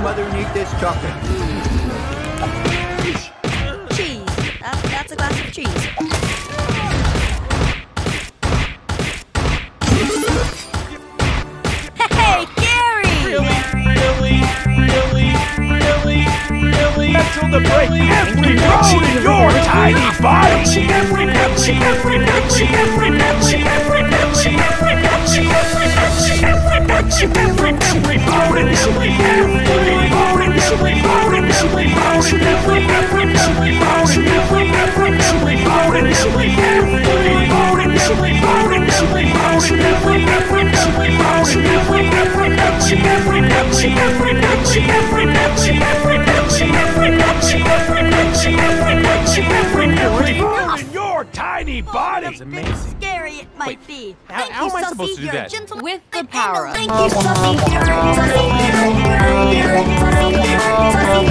mother and eat this chocolate. Cheese. That's a glass of cheese. Hey, Gary! Really? Until the break, every bone in your tiny body. Your tiny body. That's amazing. Scary it might be. How am I supposed to do that? With the power up. Thank you, Sussy.